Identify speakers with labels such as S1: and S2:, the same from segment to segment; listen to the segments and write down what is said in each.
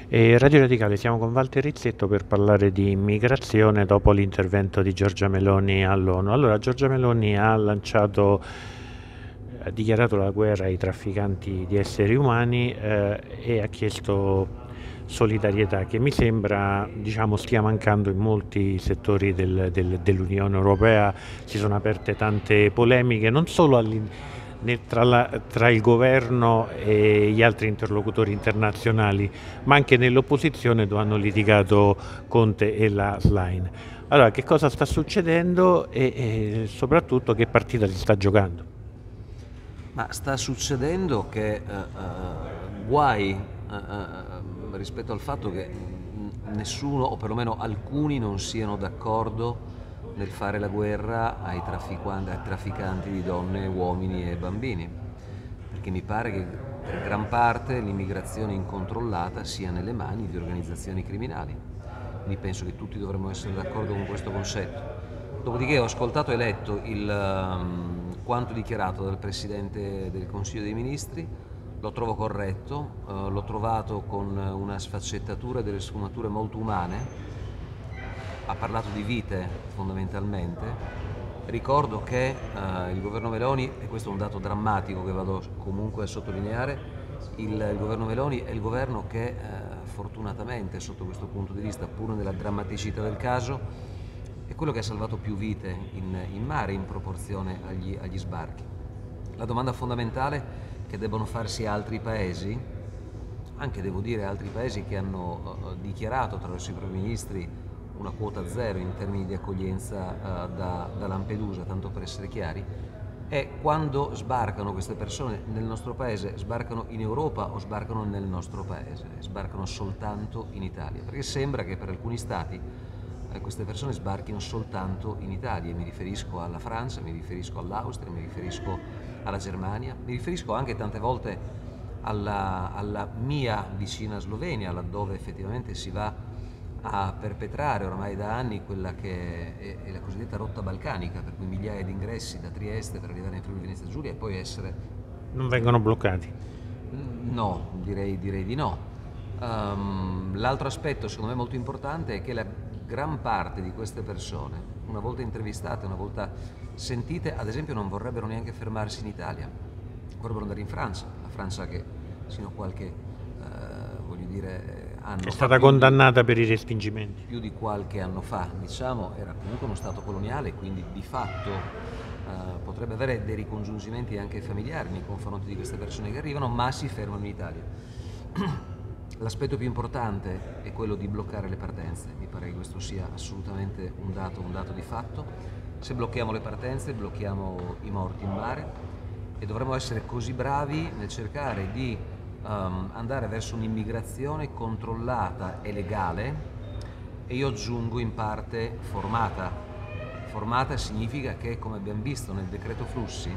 S1: Radio Radicale, siamo con Walter Rizzetto per parlare di immigrazione dopo l'intervento di Giorgia Meloni all'ONU. Allora, Giorgia Meloni ha dichiarato la guerra ai trafficanti di esseri umani e ha chiesto solidarietà che mi sembra, diciamo, stia mancando in molti settori dell'Unione Europea. Si sono aperte tante polemiche, non solo tra il governo e gli altri interlocutori internazionali, ma anche nell'opposizione dove hanno litigato Conte e la Schlein. Allora, che cosa sta succedendo e soprattutto che partita si sta giocando?
S2: Ma sta succedendo che guai rispetto al fatto che nessuno, o perlomeno alcuni, non siano d'accordo nel fare la guerra ai trafficanti di donne, uomini e bambini, perché mi pare che per gran parte l'immigrazione incontrollata sia nelle mani di organizzazioni criminali. Quindi penso che tutti dovremmo essere d'accordo con questo concetto. Dopodiché ho ascoltato e letto quanto dichiarato dal Presidente del Consiglio dei Ministri, lo trovo corretto, l'ho trovato con una sfaccettatura e delle sfumature molto umane, ha parlato di vite fondamentalmente. Ricordo che il governo Meloni, e questo è un dato drammatico che vado comunque a sottolineare, il governo Meloni è il governo che fortunatamente sotto questo punto di vista, pur nella drammaticità del caso, è quello che ha salvato più vite in mare in proporzione agli sbarchi. La domanda fondamentale che debbono farsi altri paesi, anche devo dire altri paesi che hanno dichiarato attraverso i propri ministri una quota zero in termini di accoglienza da Lampedusa, tanto per essere chiari, è quando sbarcano queste persone nel nostro paese, sbarcano in Europa o sbarcano nel nostro paese, sbarcano soltanto in Italia, perché sembra che per alcuni stati queste persone sbarchino soltanto in Italia. Mi riferisco alla Francia, mi riferisco all'Austria, mi riferisco alla Germania, mi riferisco anche tante volte alla mia vicina Slovenia, laddove effettivamente si va a perpetrare oramai da anni quella che è la cosiddetta rotta balcanica, per cui migliaia di ingressi da Trieste per arrivare in Friuli Venezia Giulia e poi essere...
S1: Non vengono bloccati?
S2: No, direi di no. L'altro aspetto secondo me molto importante è che la gran parte di queste persone, una volta intervistate, una volta sentite, ad esempio non vorrebbero neanche fermarsi in Italia, vorrebbero andare in Francia, la Francia che sino a qualche, voglio dire, anno
S1: È
S2: fa,
S1: stata condannata per i respingimenti.
S2: più di qualche anno fa, diciamo, era comunque uno Stato coloniale, quindi di fatto potrebbe avere dei ricongiungimenti anche familiari nei confronti di queste persone che arrivano, ma si fermano in Italia. L'aspetto più importante è quello di bloccare le partenze, mi pare che questo sia assolutamente un dato di fatto. Se blocchiamo le partenze blocchiamo i morti in mare e dovremmo essere così bravi nel cercare di andare verso un'immigrazione controllata e legale, e io aggiungo in parte formata. Formata significa che, come abbiamo visto nel decreto flussi,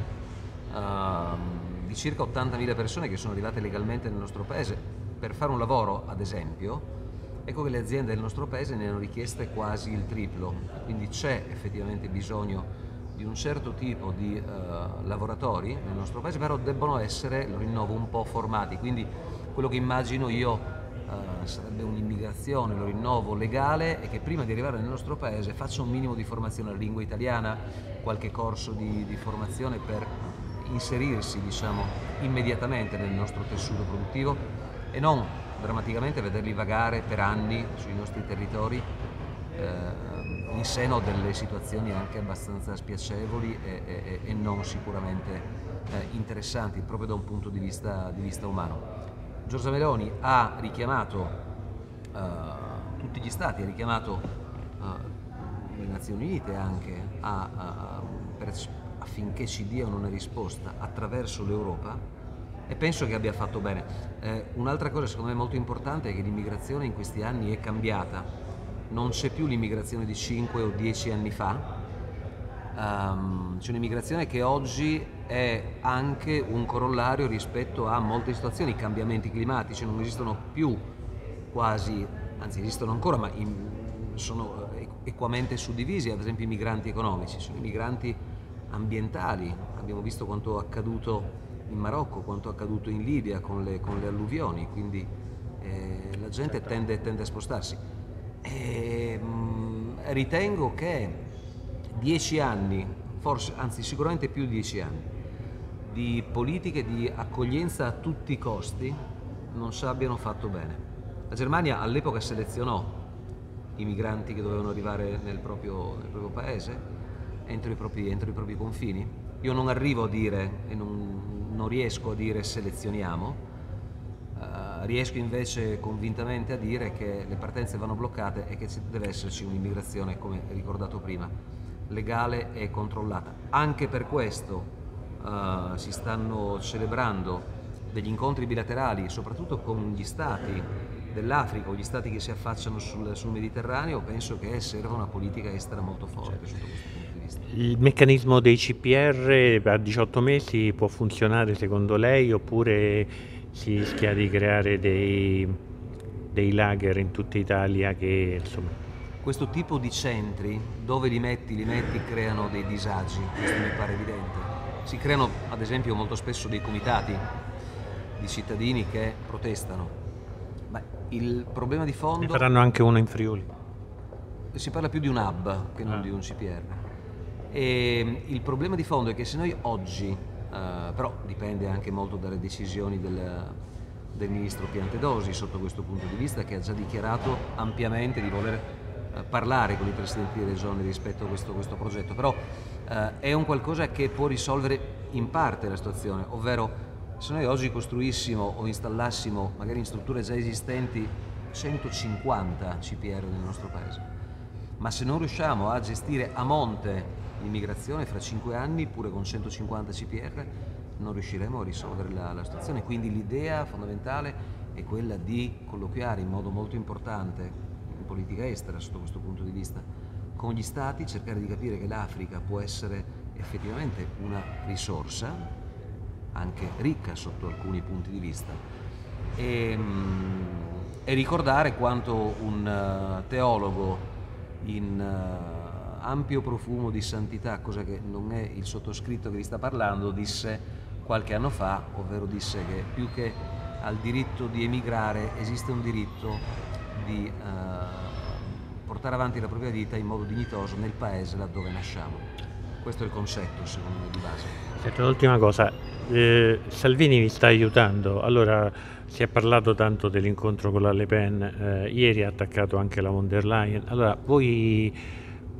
S2: di circa 80.000 persone che sono arrivate legalmente nel nostro paese per fare un lavoro, ad esempio, ecco che le aziende del nostro paese ne hanno richieste quasi il triplo, quindi c'è effettivamente bisogno di un certo tipo di lavoratori nel nostro paese, però debbono essere, lo rinnovo, un po' formati, quindi quello che immagino io sarebbe un'immigrazione, lo rinnovo, legale, e che prima di arrivare nel nostro paese faccia un minimo di formazione alla lingua italiana, qualche corso di formazione per inserirsi, diciamo, immediatamente nel nostro tessuto produttivo e non drammaticamente vederli vagare per anni sui nostri territori in seno delle situazioni anche abbastanza spiacevoli e non sicuramente interessanti proprio da un punto di vista umano. Giorgia Meloni ha richiamato tutti gli stati, ha richiamato le Nazioni Unite anche affinché ci diano una risposta attraverso l'Europa, e penso che abbia fatto bene. Un'altra cosa secondo me molto importante è che l'immigrazione in questi anni è cambiata, non c'è più l'immigrazione di 5 o 10 anni fa, c'è un'immigrazione che oggi è anche un corollario rispetto a molte situazioni. I cambiamenti climatici non esistono più quasi, anzi esistono ancora, ma sono equamente suddivisi, ad esempio i migranti economici, sono i migranti ambientali, abbiamo visto quanto accaduto in Marocco, quanto accaduto in Libia con le alluvioni, quindi gente tende a spostarsi. Ritengo che 10 anni, forse, anzi sicuramente più di 10 anni, di politiche di accoglienza a tutti i costi non abbiano fatto bene. La Germania all'epoca selezionò i migranti che dovevano arrivare nel proprio paese, entro i propri confini. Io non arrivo a dire, e non riesco a dire selezioniamo, riesco invece convintamente a dire che le partenze vanno bloccate e che deve esserci un'immigrazione, come ricordato prima, legale e controllata. Anche per questo si stanno celebrando degli incontri bilaterali, soprattutto con gli stati dell'Africa o gli stati che si affacciano sul Mediterraneo. Penso che serva una politica estera molto forte sotto questo punto di vista.
S1: Il meccanismo dei CPR a 18 mesi può funzionare secondo lei, oppure si rischia di creare dei lager in tutta Italia che insomma...
S2: Questo tipo di centri, dove li metti, creano dei disagi, questo mi pare evidente. Si creano ad esempio molto spesso dei comitati di cittadini che protestano, ma il problema di fondo...
S1: Ne faranno anche uno in Friuli.
S2: Si parla più di un hub che non di un CPR. E il problema di fondo è che se noi oggi, però dipende anche molto dalle decisioni del ministro Piantedosi sotto questo punto di vista, che ha già dichiarato ampiamente di voler parlare con i presidenti delle regioni rispetto a questo progetto, però è un qualcosa che può risolvere in parte la situazione, ovvero se noi oggi costruissimo o installassimo magari in strutture già esistenti 150 CPR nel nostro paese, ma se non riusciamo a gestire a monte l'immigrazione fra 5 anni, pure con 150 CPR, non riusciremo a risolvere la situazione. Quindi l'idea fondamentale è quella di colloquiare in modo molto importante in politica estera, sotto questo punto di vista, con gli stati, cercare di capire che l'Africa può essere effettivamente una risorsa, anche ricca sotto alcuni punti di vista, e ricordare quanto un teologo in ampio profumo di santità, cosa che non è il sottoscritto che vi sta parlando, disse qualche anno fa, ovvero disse che più che al diritto di emigrare esiste un diritto di portare avanti la propria vita in modo dignitoso nel paese laddove nasciamo. Questo è il concetto, secondo me, di base.
S1: Senta, l'ultima cosa, Salvini vi sta aiutando, allora si è parlato tanto dell'incontro con la Le Pen, ieri ha attaccato anche la von der Leyen, allora voi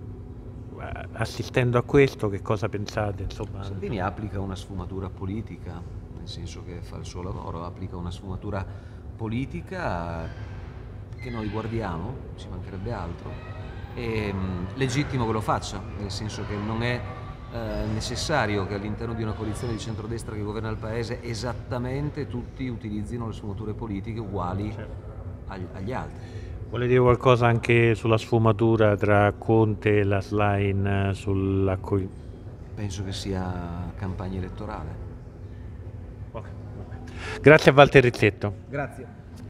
S1: assistendo a questo che cosa pensate? Insomma,
S2: Salvini applica una sfumatura politica, nel senso che fa il suo lavoro, applica una sfumatura politica che noi guardiamo, ci mancherebbe altro, è legittimo che lo faccia, nel senso che non è necessario che all'interno di una coalizione di centrodestra che governa il paese esattamente tutti utilizzino le sfumature politiche uguali agli altri.
S1: vuole dire qualcosa anche sulla sfumatura tra Conte e la Schlein sull'accoglienza?
S2: Penso che sia campagna elettorale.
S1: Grazie a Walter Rizzetto.
S2: Grazie.